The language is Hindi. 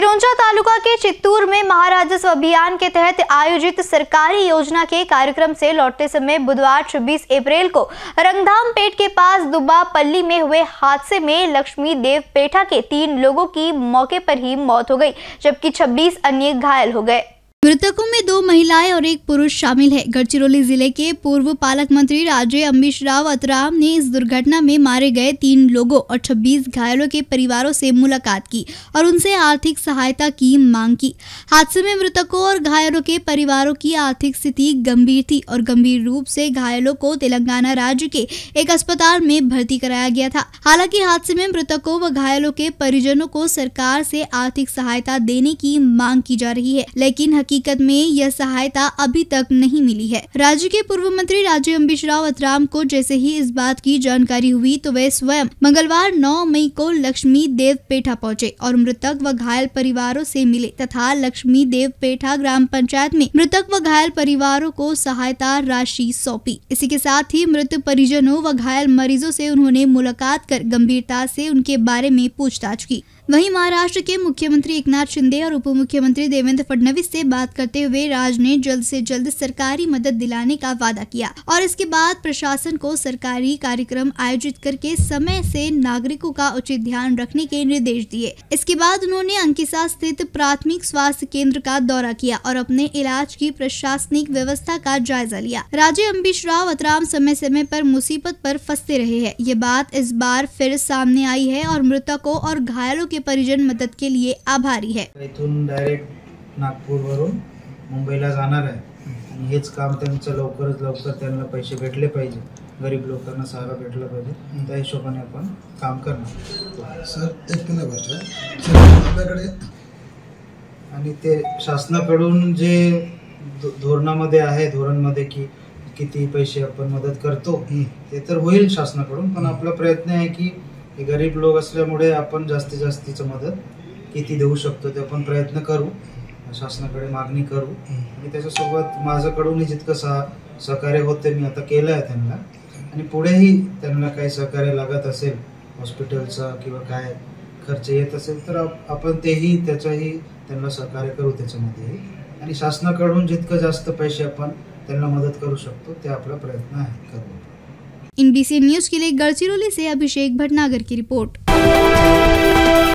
सिरोंचा तालुका के चित्तूर में महाराजस्व अभियान के तहत आयोजित सरकारी योजना के कार्यक्रम से लौटते समय बुधवार 26 अप्रैल को रंगधामपेट के पास दुब्बापल्ली में हुए हादसे में लक्ष्मी देव पेठा के 3 लोगों की मौके पर ही मौत हो गई, जबकि 26 अन्य घायल हो गए। मृतकों में 2 महिलाएं और 1 पुरुष शामिल है। गढ़चिरौली जिले के पूर्व पालक मंत्री राजे अम्बिशराव अतराम ने इस दुर्घटना में मारे गए 3 लोगों और 26 घायलों के परिवारों से मुलाकात की और उनसे आर्थिक सहायता की मांग की। हादसे में मृतकों और घायलों के परिवारों की आर्थिक स्थिति गंभीर थी और गंभीर रूप से घायलों को तेलंगाना राज्य के एक अस्पताल में भर्ती कराया गया था। हालांकि हादसे में मृतकों व घायलों के परिजनों को सरकार से आर्थिक सहायता देने की मांग की जा रही है, लेकिन हकीकत में यह सहायता अभी तक नहीं मिली है। राज्य के पूर्व मंत्री राजे अम्बिशराव अतराम को जैसे ही इस बात की जानकारी हुई तो वे स्वयं मंगलवार 9 मई को लक्ष्मी देव पेठा पहुंचे और मृतक व घायल परिवारों से मिले तथा लक्ष्मी देव पेठा ग्राम पंचायत में मृतक व घायल परिवारों को सहायता राशि सौंपी। इसी के साथ ही मृत परिजनों व घायल मरीजों से उन्होंने मुलाकात कर गंभीरता से उनके बारे में पूछताछ की। वहीं महाराष्ट्र के मुख्यमंत्री एकनाथ शिंदे और उप मुख्यमंत्री देवेंद्र फडणवीस से बात करते हुए राज ने जल्द से जल्द सरकारी मदद दिलाने का वादा किया और इसके बाद प्रशासन को सरकारी कार्यक्रम आयोजित करके समय से नागरिकों का उचित ध्यान रखने के निर्देश दिए। इसके बाद उन्होंने अंकिसा स्थित प्राथमिक स्वास्थ्य केंद्र का दौरा किया और अपने इलाज की प्रशासनिक व्यवस्था का जायजा लिया। राजे अम्बिशराव अतराम समय समय पर मुसीबत पर फंसते रहे हैं। ये बात इस बार फिर सामने आई है और मृतकों और घायलों के परिजन मदद के लिए आभारी है। इथून डायरेक्ट नागपूरवरून मुंबईला जाणार आहे आणि हेच काम त्यांचं लवकरात लवकर त्यांना पैसे भेटले पाहिजे, गरीब लोकांना सहारा भेटला पाहिजे, त्या हिशोबाने आपण काम करणार। सर एक आपल्याकडे आणि ते शासनाकडून जे धोरणामध्ये आहे, धोरणमध्ये की किती पैसे आपण मदत करतो ते तर होईल शासनाकडून, पण आपला प्रयत्न आहे की गरीब लोक असल्यामुळे आपण जास्तीत जास्तीची मदत किती देऊ शकतो ते आपण प्रयत्न करू, शासनाकडे मागणी करू आणि त्याच्यासोबत माझ्याकडूनही जितकं सहकार्य होते मी आता केलं आहे त्यांना आणि पुढेही त्यांना काही सहकार्य लागत असेल हॉस्पिटलचा किंवा काय खर्च येत असेल तर आपण तेही त्याचाही त्यांना सहकार्य करू त्याच्यामध्ये आणि शासनाकडून जितकं जास्त पैसे आपण त्यांना मदत करू शकतो ते आपला प्रयत्न आहे करू। NBC न्यूज के लिए गढ़चिरौली से अभिषेक भटनागर की रिपोर्ट।